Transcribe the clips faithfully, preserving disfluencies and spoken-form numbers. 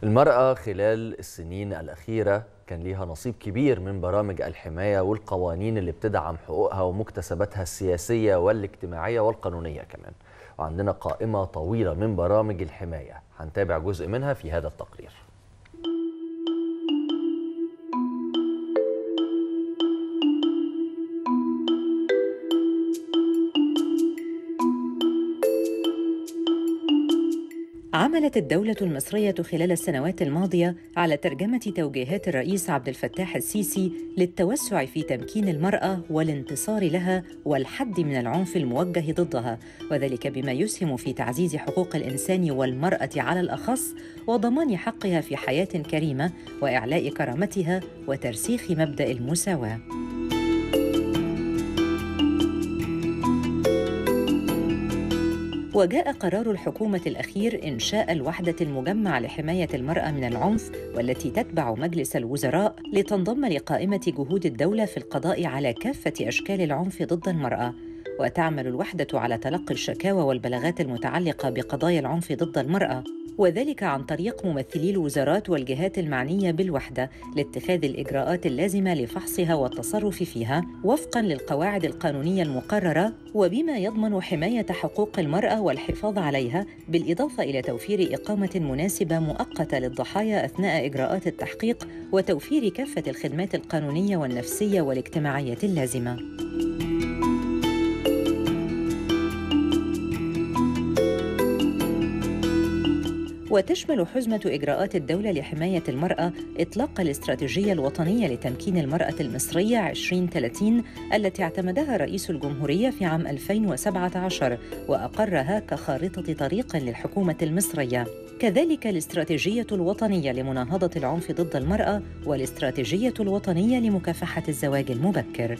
المرأة خلال السنين الأخيرة كان ليها نصيب كبير من برامج الحماية والقوانين اللي بتدعم حقوقها ومكتسباتها السياسية والاجتماعية والقانونية كمان. وعندنا قائمة طويلة من برامج الحماية هنتابع جزء منها في هذا التقرير. عملت الدولة المصرية خلال السنوات الماضية على ترجمة توجيهات الرئيس عبد الفتاح السيسي للتوسع في تمكين المرأة والانتصار لها والحد من العنف الموجه ضدها، وذلك بما يسهم في تعزيز حقوق الإنسان والمرأة على الأخص وضمان حقها في حياة كريمة وإعلاء كرامتها وترسيخ مبدأ المساواة. وجاء قرار الحكومة الأخير إنشاء الوحدة المجمع لحماية المرأة من العنف والتي تتبع مجلس الوزراء لتنضم لقائمة جهود الدولة في القضاء على كافة أشكال العنف ضد المرأة. وتعمل الوحدة على تلقي الشكاوى والبلاغات المتعلقة بقضايا العنف ضد المرأة، وذلك عن طريق ممثلي الوزارات والجهات المعنية بالوحدة لاتخاذ الإجراءات اللازمة لفحصها والتصرف فيها وفقاً للقواعد القانونية المقررة، وبما يضمن حماية حقوق المرأة والحفاظ عليها، بالإضافة إلى توفير إقامة مناسبة مؤقتة للضحايا أثناء إجراءات التحقيق وتوفير كافة الخدمات القانونية والنفسية والاجتماعية اللازمة. وتشمل حزمة إجراءات الدولة لحماية المرأة إطلاق الاستراتيجية الوطنية لتمكين المرأة المصرية عشرين ثلاثين التي اعتمدها رئيس الجمهورية في عام ألفين وسبعة عشر وأقرها كخارطة طريق للحكومة المصرية، كذلك الاستراتيجية الوطنية لمناهضة العنف ضد المرأة والاستراتيجية الوطنية لمكافحة الزواج المبكر.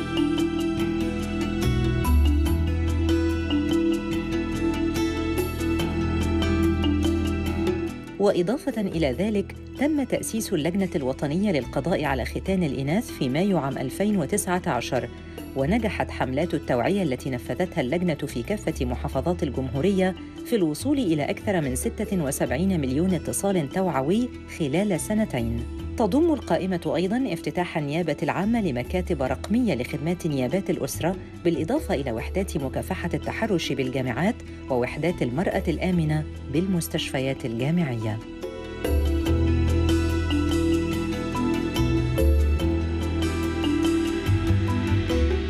وإضافة إلى ذلك تم تأسيس اللجنة الوطنية للقضاء على ختان الإناث في مايو عام ألفين وتسعة عشر، ونجحت حملات التوعية التي نفذتها اللجنة في كافة محافظات الجمهورية في الوصول إلى أكثر من ستة وسبعين مليون اتصال توعوي خلال سنتين. تضم القائمة أيضاً افتتاح النيابة العامة لمكاتب رقمية لخدمات نيابات الأسرة، بالإضافة إلى وحدات مكافحة التحرش بالجامعات ووحدات المرأة الآمنة بالمستشفيات الجامعية.